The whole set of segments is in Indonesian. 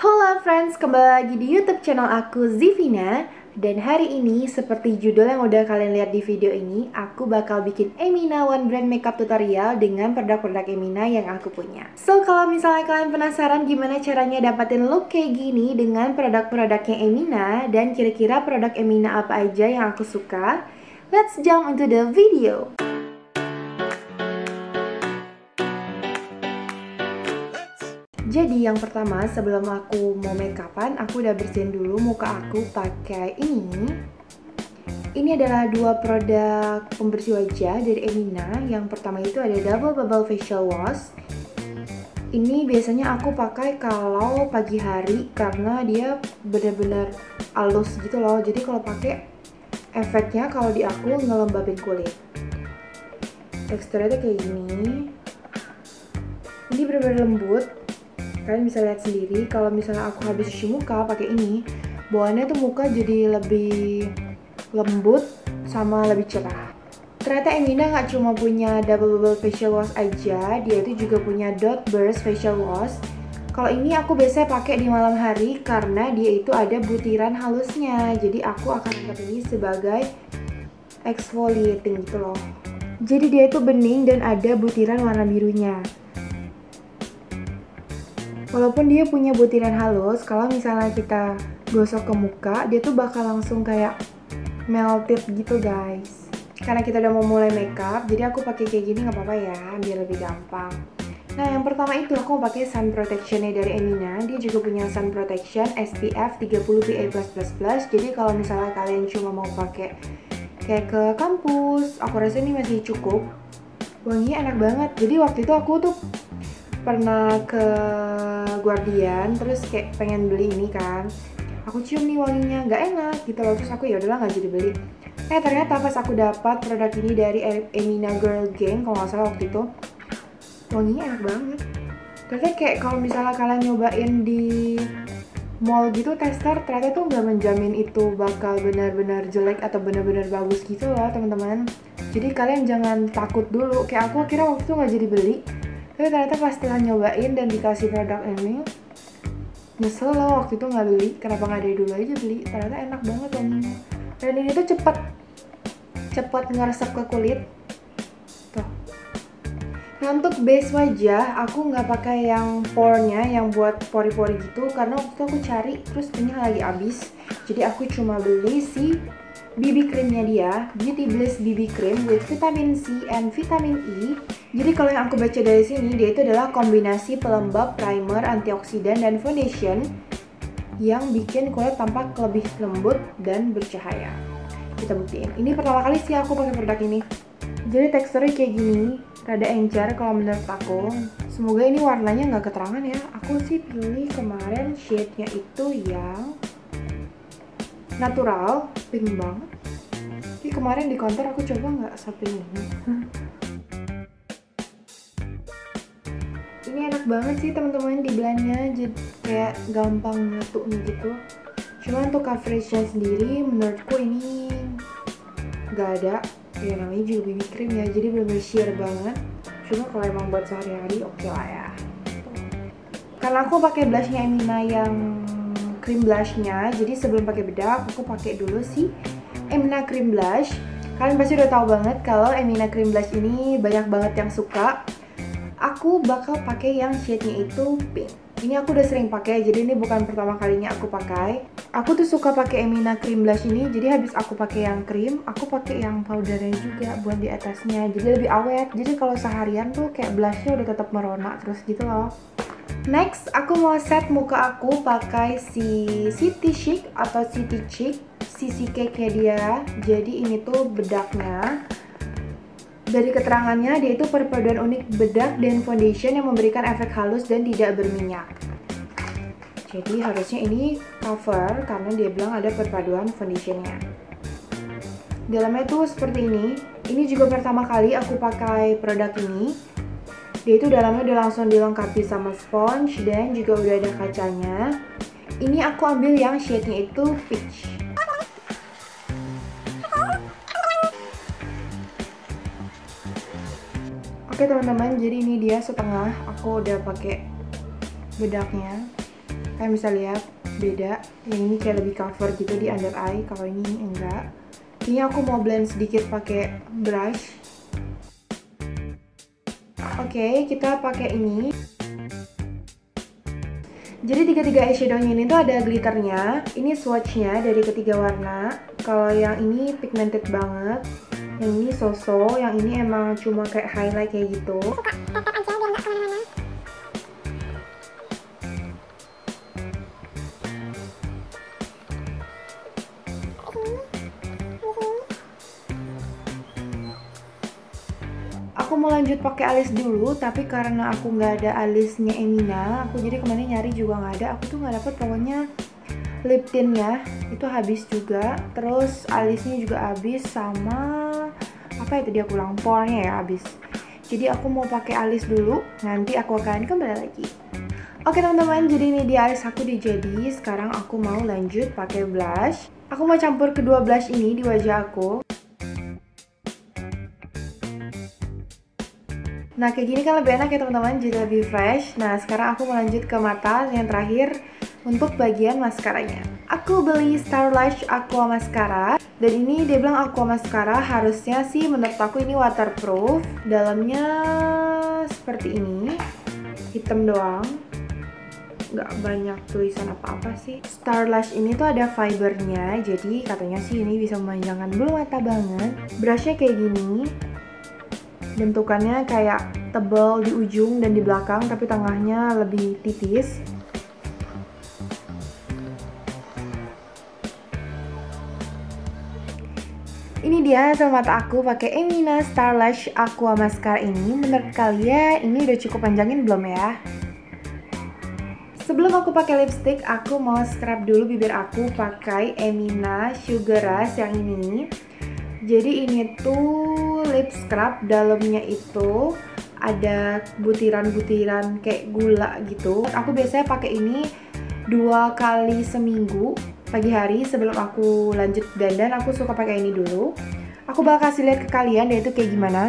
Halo friends, kembali lagi di YouTube channel aku Zivina. Dan hari ini seperti judul yang udah kalian lihat di video ini, aku bakal bikin Emina One Brand Makeup Tutorial dengan produk-produk Emina yang aku punya. So, kalau misalnya kalian penasaran gimana caranya dapatin look kayak gini dengan produk-produknya Emina dan kira-kira produk Emina apa aja yang aku suka, let's jump into the video. Jadi yang pertama, sebelum aku mau make upan, aku udah bersihin dulu muka aku pakai ini. Ini adalah dua produk pembersih wajah dari Emina. Yang pertama itu ada Double Bubble Facial Wash. Ini biasanya aku pakai kalau pagi hari karena dia benar-benar halus gitu loh. Jadi kalau pakai efeknya kalau di aku ngelembabin kulit. Teksturnya tuh kayak gini. Ini benar-benar lembut. Kalian bisa lihat sendiri kalau misalnya aku habis cuci muka pakai ini, bawaannya tuh muka jadi lebih lembut sama lebih cerah. Ternyata Emina nggak cuma punya Double Bubble Facial Wash aja, dia itu juga punya Dot Burst Facial Wash. Kalau ini aku biasanya pakai di malam hari karena dia itu ada butiran halusnya, jadi aku akan anggap ini sebagai exfoliating gitu loh. Jadi dia itu bening dan ada butiran warna birunya. Walaupun dia punya butiran halus, kalau misalnya kita gosok ke muka, dia tuh bakal langsung kayak melted gitu guys. Karena kita udah mau mulai makeup, jadi aku pakai kayak gini nggak apa-apa ya, biar lebih gampang. Nah, yang pertama itu aku pakai sun protectionnya dari Emina. Dia juga punya sun protection SPF 30 PA+++. Jadi kalau misalnya kalian cuma mau pakai kayak ke kampus, aku rasa ini masih cukup. Wanginya enak banget. Jadi waktu itu aku tuh pernah ke Guardian, terus kayak pengen beli ini kan, aku cium nih wanginya nggak enak gitu loh, terus aku ya udahlah nggak jadi beli. Ternyata pas aku dapat produk ini dari Emina Girl Gang kalau nggak salah waktu itu, wanginya enak banget. Ternyata kayak kalau misalnya kalian nyobain di mall gitu tester, ternyata tuh nggak menjamin itu bakal benar-benar jelek atau benar-benar bagus gitu loh teman-teman. Jadi kalian jangan takut dulu, kayak aku akhirnya waktu itu nggak jadi beli. Tapi ternyata pas setelah nyobain dan dikasih produk ini, nyesel loh waktu itu nggak beli. Kenapa nggak dari dulu aja beli? Ternyata enak banget wanginya. Dan ini tuh cepet ngeresep ke kulit. Tuh. Nah, untuk base wajah, aku nggak pakai yang pore-nya, yang buat pori-pori gitu, karena waktu itu aku cari, terus ini lagi habis. Jadi aku cuma beli si BB creamnya dia, Beauty Bliss BB Cream with vitamin C and vitamin E. Jadi kalau yang aku baca dari sini, dia itu adalah kombinasi pelembab, primer, antioksidan, dan foundation yang bikin kulit tampak lebih lembut dan bercahaya. Kita buktiin. Ini pertama kali sih aku pakai produk ini. Jadi teksturnya kayak gini, rada encer kalau menurut aku. Semoga ini warnanya nggak keterangan ya. Aku sih pilih kemarin shade-nya itu yang natural, pink banget. Tapi kemarin di kantor aku coba nggak sampai ini. Ini enak banget sih teman-teman di blendnya, jadi kayak gampang nyatu gitu. Cuma untuk coveragenya sendiri menurutku ini nggak ada. Ya namanya juga BB cream ya, jadi bener-bener sheer banget. Cuma kalau emang buat sehari-hari oke lah ya. Karena aku pakai blushnya Emina yang cream blushnya, jadi sebelum pakai bedak aku pakai dulu si Emina cream blush. Kalian pasti udah tahu banget kalau Emina cream blush ini banyak banget yang suka. Aku bakal pakai yang shade-nya itu pink. Ini aku udah sering pakai, jadi ini bukan pertama kalinya aku pakai. Aku tuh suka pakai Emina cream blush ini, jadi habis aku pakai yang cream, aku pakai yang powdernya juga buat di atasnya. Jadi lebih awet. Jadi kalau seharian tuh kayak blushnya udah tetap merona terus gitu loh. Next, aku mau set muka aku pakai si City Chic atau City Chic CC Cake-nya dia. Jadi ini tuh bedaknya. Dari keterangannya, dia itu perpaduan unik bedak dan foundation yang memberikan efek halus dan tidak berminyak. Jadi harusnya ini cover karena dia bilang ada perpaduan foundationnya. Dalamnya tuh seperti ini. Ini juga pertama kali aku pakai produk ini. Dia itu dalamnya udah langsung dilengkapi sama sponge dan juga udah ada kacanya. Ini aku ambil yang shade-nya itu peach. Oke teman-teman, jadi ini dia setengah. Aku udah pakai bedaknya. Kalian bisa lihat beda. Yang ini kayak lebih cover gitu di under eye, kalau ini enggak. Kayaknya aku mau blend sedikit pakai brush. Oke, kita pakai ini. Jadi tiga-tiga eyeshadownya ini tuh ada glitternya. Ini swatchnya dari ketiga warna. Kalau yang ini pigmented banget, yang ini so-so, yang ini emang cuma kayak highlight kayak gitu. Aku mau lanjut pakai alis dulu, tapi karena aku nggak ada alisnya Emina, aku jadi kemarin nyari juga nggak ada. Aku tuh nggak dapet, pokoknya lip tintnya itu habis juga, terus alisnya juga habis, sama apa itu dia kurang pornya ya habis. Jadi aku mau pakai alis dulu, nanti aku akan kembali lagi. Oke teman-teman, jadi ini dia alis aku udah jadi. Sekarang aku mau lanjut pakai blush. Aku mau campur kedua blush ini di wajah aku. Nah kayak gini kan lebih enak ya teman-teman, jadi lebih fresh. Nah sekarang aku mau lanjut ke mata yang terakhir untuk bagian maskaranya. Aku beli Starlash Aqua Mascara, dan ini dia bilang Aqua Mascara harusnya sih menurut aku ini waterproof. Dalamnya seperti ini, hitam doang, nggak banyak tulisan apa-apa sih. Starlash ini tuh ada fibernya, jadi katanya sih ini bisa memanjangkan bulu mata banget. Brushnya kayak gini. Bentukannya kayak tebal di ujung dan di belakang, tapi tengahnya lebih tipis. Ini dia hasil mata aku pakai Emina Starlash Aqua Mascara ini. Menurut kalian ini udah cukup panjangin belum ya? Sebelum aku pakai lipstick, aku mau scrub dulu bibir aku pakai Emina Sugar Rush yang ini. Jadi ini tuh lip scrub, dalamnya itu ada butiran-butiran kayak gula gitu. Aku biasanya pakai ini 2 kali seminggu pagi hari sebelum aku lanjut dandan. Aku suka pakai ini dulu. Aku bakal kasih lihat ke kalian deh itu kayak gimana.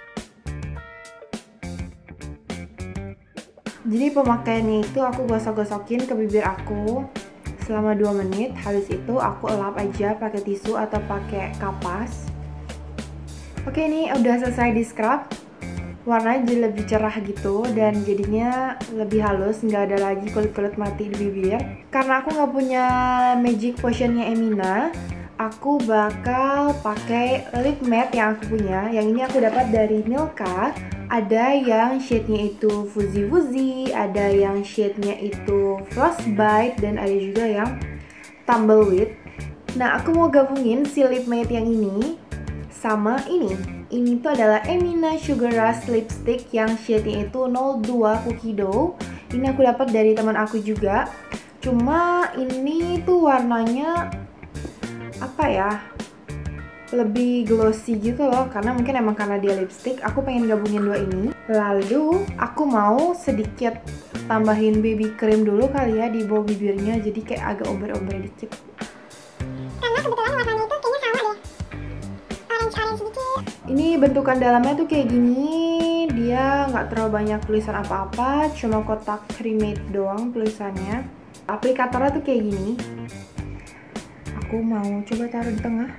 Jadi pemakaiannya itu aku gosok-gosokin ke bibir aku selama 2 menit. Habis itu aku elap aja pakai tisu atau pakai kapas. Oke, ini udah selesai di scrub. Warnanya jadi lebih cerah gitu dan jadinya lebih halus, nggak ada lagi kulit-kulit mati di bibir. Karena aku nggak punya magic potionnya Emina, aku bakal pakai lip matte yang aku punya. Yang ini aku dapat dari Milka. Ada yang shade-nya itu Fuzzy Wuzzy, ada yang shade-nya itu Frostbite, dan ada juga yang Tumbleweed. Nah, aku mau gabungin si lip matte yang ini sama ini. Ini tuh adalah Emina Sugar Rush Lipstick yang shade-nya itu 02 Cookie Dough. Ini aku dapat dari teman aku juga. Cuma ini tuh warnanya apa ya? Lebih glossy gitu loh, karena mungkin emang karena dia lipstick. Aku pengen gabungin dua ini. Lalu aku mau sedikit tambahin baby cream dulu kali ya di bawah bibirnya, jadi kayak agak ombre-ombre dikit. Karena kebetulan warnanya itu kayaknya sama deh, orange-orange sedikit. Ini bentukan dalamnya tuh kayak gini. Dia nggak terlalu banyak tulisan apa-apa, cuma kotak cremate doang tulisannya. Aplikatornya tuh kayak gini. Aku mau coba taruh di tengah.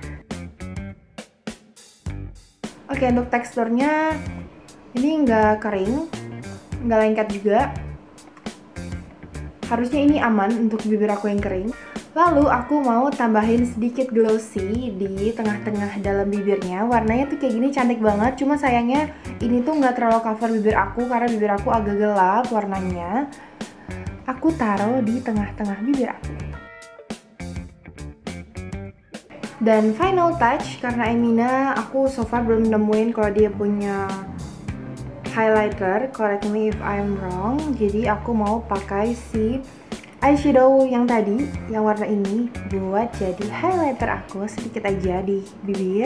Oke, untuk teksturnya ini nggak kering, nggak lengket juga. Harusnya ini aman untuk bibir aku yang kering. Lalu aku mau tambahin sedikit glossy di tengah-tengah dalam bibirnya. Warnanya tuh kayak gini, cantik banget. Cuma sayangnya ini tuh nggak terlalu cover bibir aku karena bibir aku agak gelap warnanya. Aku taruh di tengah-tengah bibir aku. Dan final touch, karena Emina aku so far belum nemuin kalau dia punya highlighter, correct me if I'm wrong. Jadi aku mau pakai si eyeshadow yang tadi, yang warna ini, buat jadi highlighter aku sedikit aja di bibir.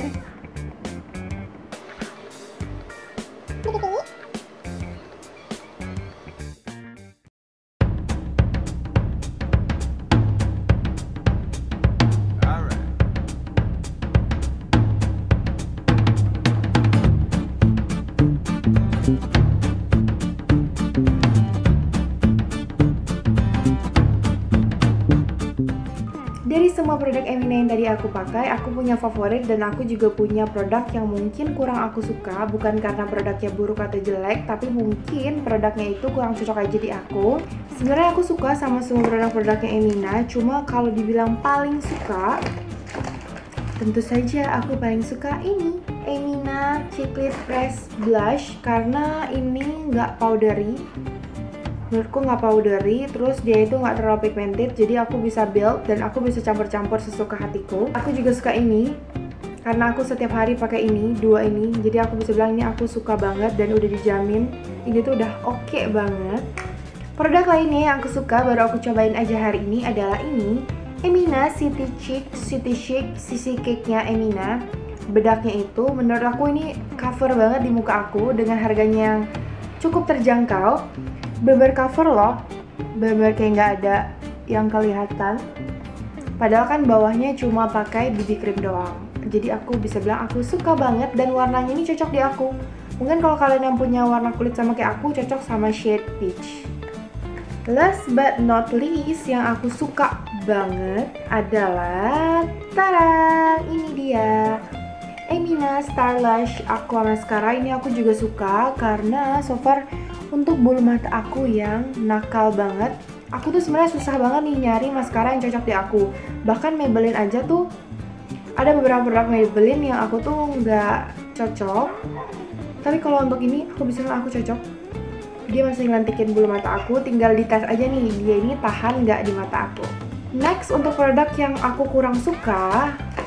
Dari semua produk Emina yang tadi aku pakai, aku punya favorit dan aku juga punya produk yang mungkin kurang aku suka. Bukan karena produknya buruk atau jelek, tapi mungkin produknya itu kurang cocok aja di aku. Sebenarnya aku suka sama semua produk-produknya Emina, cuma kalau dibilang paling suka, tentu saja aku paling suka ini, Emina Chiclet Press Blush, karena ini nggak powdery. Menurutku nggak powdery, terus dia itu nggak terlalu pigmented, jadi aku bisa build dan aku bisa campur-campur sesuka hatiku. Aku juga suka ini karena aku setiap hari pakai ini, dua ini, jadi aku bisa bilang ini aku suka banget dan udah dijamin ini tuh udah oke banget. Produk lainnya yang aku suka baru aku cobain aja hari ini adalah ini, Emina City Chic CC Cake-nya Emina. Bedaknya itu menurut aku ini cover banget di muka aku dengan harganya yang cukup terjangkau. Bener cover loh, bener kayak nggak ada yang kelihatan. Padahal kan bawahnya cuma pakai BB cream doang. Jadi aku bisa bilang aku suka banget dan warnanya ini cocok di aku. Mungkin kalau kalian yang punya warna kulit sama kayak aku, cocok sama shade peach. Last but not least yang aku suka banget adalah tada, ini dia Emina Star Lash Aqua Mascara. Ini aku juga suka karena so far untuk bulu mata aku yang nakal banget, aku tuh sebenarnya susah banget nih nyari maskara yang cocok di aku. Bahkan Maybelline aja tuh ada beberapa produk Maybelline yang aku tuh nggak cocok. Tapi kalau untuk ini aku bisa bilang aku cocok. Dia masih ngelantikin bulu mata aku, tinggal dites aja nih dia ini tahan nggak di mata aku. Next untuk produk yang aku kurang suka,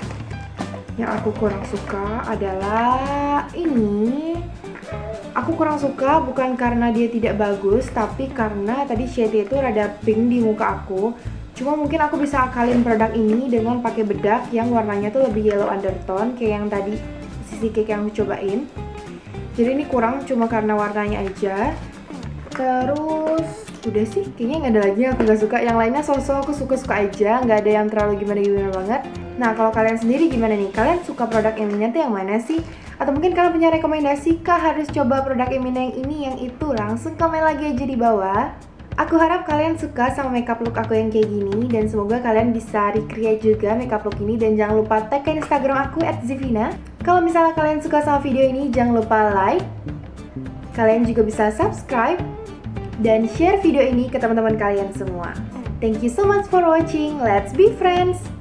adalah ini. Aku kurang suka bukan karena dia tidak bagus, tapi karena tadi shade itu rada pink di muka aku. Cuma mungkin aku bisa akalin produk ini dengan pakai bedak yang warnanya tuh lebih yellow undertone kayak yang tadi CC Cake yang aku cobain. Jadi ini kurang cuma karena warnanya aja. Terus udah sih, kayaknya nggak ada lagi yang aku gak suka. Yang lainnya so-so aku suka-suka aja, nggak ada yang terlalu gimana-gimana banget. Nah kalau kalian sendiri gimana nih? Kalian suka produk Emina tuh yang mana sih? Atau mungkin kalian punya rekomendasi kah harus coba produk Emina yang ini, yang itu? Langsung komen lagi aja di bawah. Aku harap kalian suka sama makeup look aku yang kayak gini, dan semoga kalian bisa recreate juga makeup look ini. Dan jangan lupa tag ke Instagram aku @zivina. Kalau misalnya kalian suka sama video ini, jangan lupa like. Kalian juga bisa subscribe dan share video ini ke teman-teman kalian semua. Thank you so much for watching. Let's be friends.